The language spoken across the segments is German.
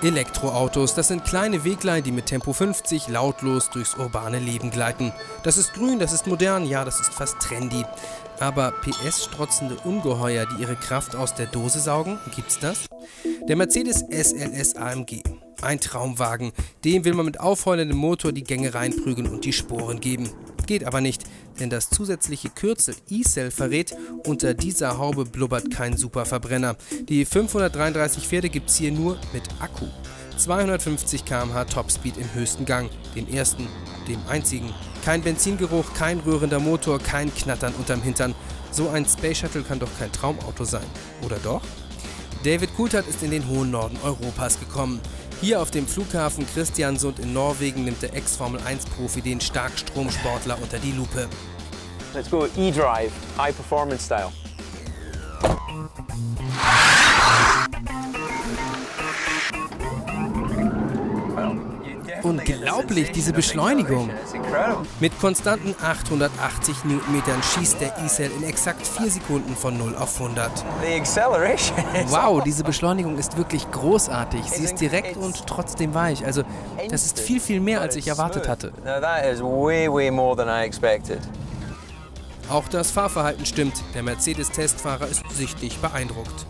Elektroautos, das sind kleine Weglein, die mit Tempo 50 lautlos durchs urbane Leben gleiten. Das ist grün, das ist modern, ja, das ist fast trendy. Aber PS-strotzende Ungeheuer, die ihre Kraft aus der Dose saugen, gibt's das? Der Mercedes SLS AMG. Ein Traumwagen, dem will man mit aufheulendem Motor die Gänge reinprügeln und die Sporen geben. Geht aber nicht, denn das zusätzliche Kürzel E-Cell verrät, unter dieser Haube blubbert kein Superverbrenner. Die 533 Pferde gibt's hier nur mit Akku. 250 km/h Topspeed im höchsten Gang, dem ersten, dem einzigen. Kein Benzingeruch, kein rührender Motor, kein Knattern unterm Hintern. So ein Space Shuttle kann doch kein Traumauto sein, oder doch? David Coulthard ist in den hohen Norden Europas gekommen. Hier auf dem Flughafen Kristiansund in Norwegen nimmt der Ex-Formel-1-Profi den Starkstromsportler unter die Lupe. Let's go E-Drive, High Performance Style. Unglaublich, diese Beschleunigung. Mit konstanten 880 Newtonmetern schießt der E-Cell in exakt 4 Sekunden von 0 auf 100. Wow, diese Beschleunigung ist wirklich großartig. Sie ist direkt und trotzdem weich. Also, das ist viel, viel mehr, als ich erwartet hatte. Auch das Fahrverhalten stimmt. Der Mercedes-Testfahrer ist sichtlich beeindruckt.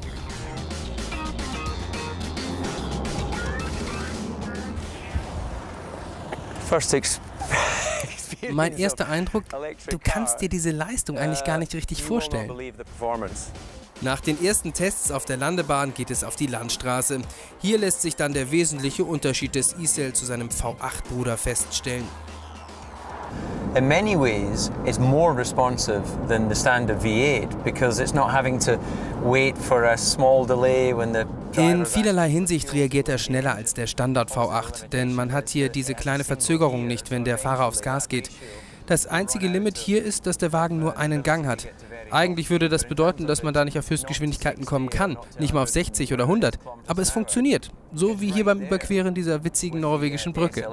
Mein erster Eindruck, du kannst dir diese Leistung eigentlich gar nicht richtig vorstellen. Nach den ersten Tests auf der Landebahn geht es auf die Landstraße. Hier lässt sich dann der wesentliche Unterschied des E-Cell zu seinem V8-Bruder feststellen. In many ways, it's more responsive than the standard V8 because it's not having to wait for a small delay when the In vielerlei Hinsicht reagiert er schneller als der Standard V8, denn man hat hier diese kleine Verzögerung nicht, wenn der Fahrer aufs Gas geht. Das einzige Limit hier ist, dass der Wagen nur einen Gang hat. Eigentlich würde das bedeuten, dass man da nicht auf Höchstgeschwindigkeiten kommen kann, nicht mal auf 60 oder 100. Aber es funktioniert, so wie hier beim Überqueren dieser witzigen norwegischen Brücke.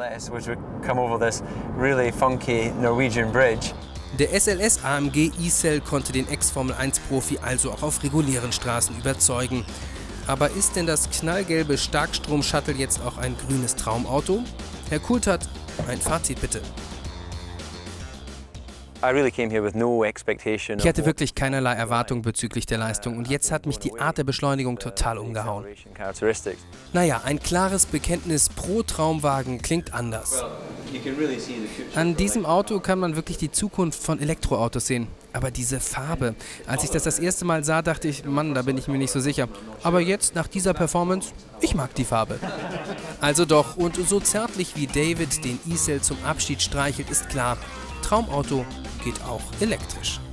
Der SLS AMG E-Cell konnte den Ex-Formel-1-Profi also auch auf regulären Straßen überzeugen. Aber ist denn das knallgelbe Starkstrom-Shuttle jetzt auch ein grünes Traumauto? Herr Coulthard, ein Fazit bitte. Ich hatte wirklich keinerlei Erwartung bezüglich der Leistung und jetzt hat mich die Art der Beschleunigung total umgehauen. Naja, ein klares Bekenntnis pro Traumwagen klingt anders. An diesem Auto kann man wirklich die Zukunft von Elektroautos sehen. Aber diese Farbe, als ich das erste Mal sah, dachte ich, Mann, da bin ich mir nicht so sicher. Aber jetzt, nach dieser Performance, ich mag die Farbe. Also doch, und so zärtlich wie David den E-Cell zum Abschied streichelt, ist klar, Traumauto geht auch elektrisch.